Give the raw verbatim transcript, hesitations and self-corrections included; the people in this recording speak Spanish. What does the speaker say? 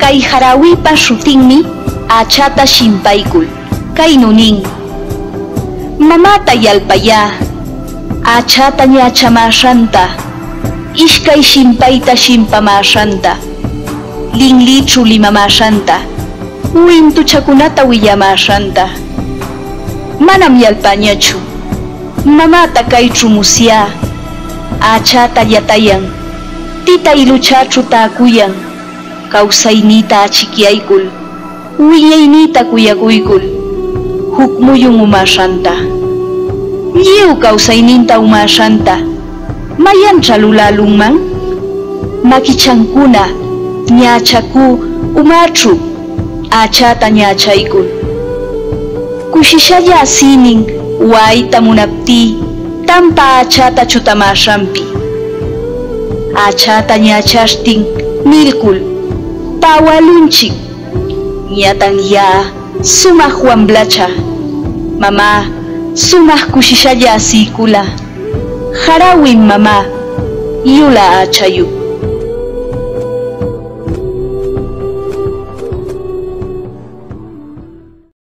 Kay harawipa shutinmi achata shimpaykul kaynu nin: mamata yalpaya, achata ñachamashanta, ishkay shimpayta shimpamashanta, linlichu limamashanta, wintuchakunata willamashanta. Manam yalpañachu, mamata kaychu musya, achata yatayan, tita iluchachu taakuyan, kawsaynita achikiaykul, wiñaynita kuyakuykul, hukmuyun umashanta. Lliw kawsayninta umashanta, mayancha lulalunman? Makichankuna ñachaku umachu, achata ñachaykul. Kushishalla asinin wayta munapti, tampa achata chutamashampi. Achata ñachashtin milkul, pawalunchik, ñatan ya sumaq wamblacha. Mama, sumaq kushishalla asikula, harawin mama, yula achayu.